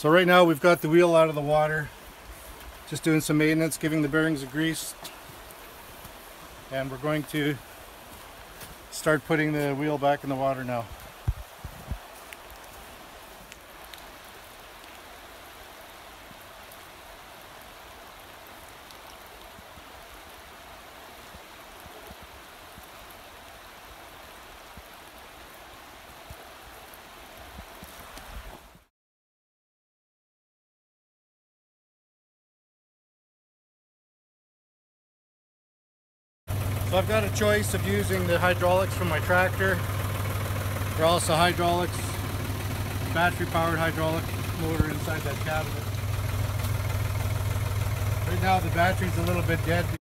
So right now we've got the wheel out of the water, just doing some maintenance, giving the bearings a grease, and we're going to start putting the wheel back in the water now. So I've got a choice of using the hydraulics from my tractor. They're also hydraulics, battery powered hydraulic motor inside that cabinet. Right now the battery's a little bit dead.